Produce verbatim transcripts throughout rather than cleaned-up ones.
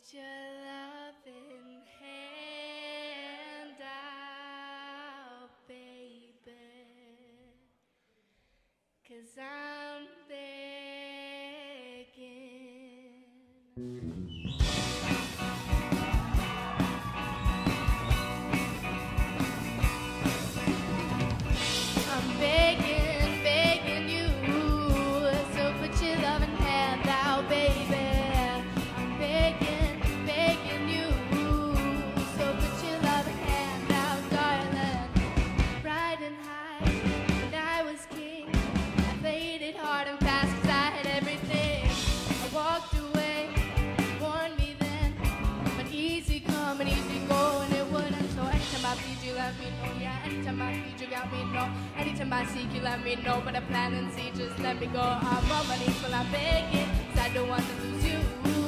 your loving hand out, baby, 'cause I'm begging. I'm begging, begging you, so put your loving hand out, baby. I'm begging, begging you, so put your loving hand out, darling. Riding high when I was king, I played it hard and fast 'cause I had everything. I walked away, warned me then, but easy come and easy go, and it wouldn't. So anytime I feed you, let me know, yeah. Anytime I feed you, got me know. Anytime I seek you, let me know. But I plan and see, just let me go. I'm on my knees while I'm begging, 'cause I don't want to lose you.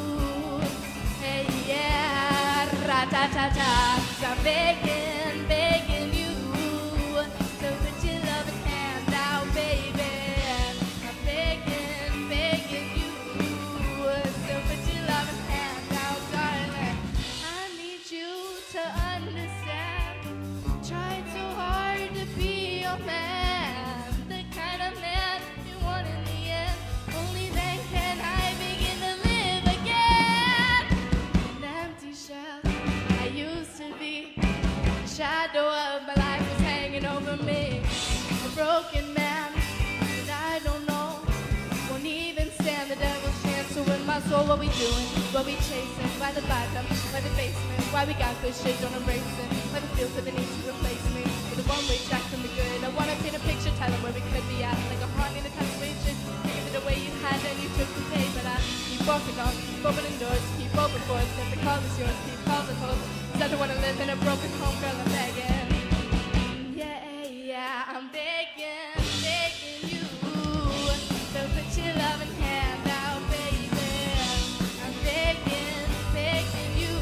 Hey, yeah, ra-ta-ta-ta. 'Cause I'm begging, begging you, so put your loving hand out, baby. I'm begging, begging you, so put your loving hand out, darling. I need you to understand. Tried so hard to be your man, the kind of man you want in the end. Only then can I begin to live again. An empty shell I used to be, the shadow of my life was hanging over me. A broken man that I don't know won't even stand the devil's chance to win my soul. What we doing? What we chasing? Why the bottom? Why the basement? Why we got good shit, don't erase it? Why the feel for the need to replace me with a one-way track from the good? I wanna paint a picture, tell them where we could be at, like a heart in a situation. Give it away you had and you took the pay, but I keep walking on, keep opening doors, keep open for it. If the call is yours, keep calls are closed. 'Cause I don't wanna live in a broken home, girl. I'm begging. Yeah, yeah, I'm begging, begging you, so put your loving hand out, baby. I'm begging, begging you,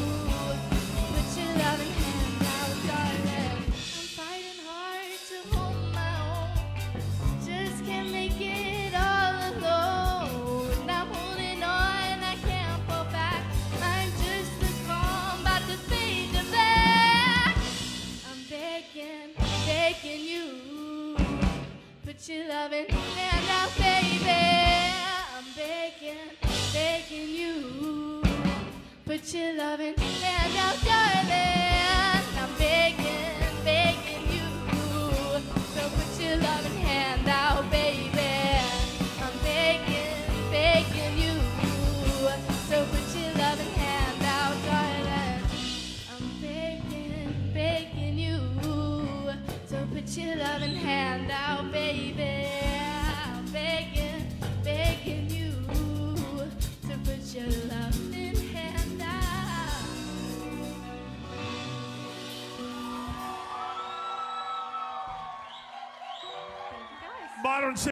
put your loving hand out, darling. I'm fighting hard to hold my own, just can't make it all alone. I'm holding on, I can't fall back. I'm just a calm, about to fade to black. I'm begging, begging you, put your loving hand out, baby. I'm begging, begging you, put your loving hand out, darling. I'm begging, begging you, so put your loving hand out, baby. I'm begging, begging you, so put your loving hand out, darling. I'm begging, begging you, so put your loving hand out, baby. I'm begging, begging you, so put your loving hand out. Thank you, guys. Modern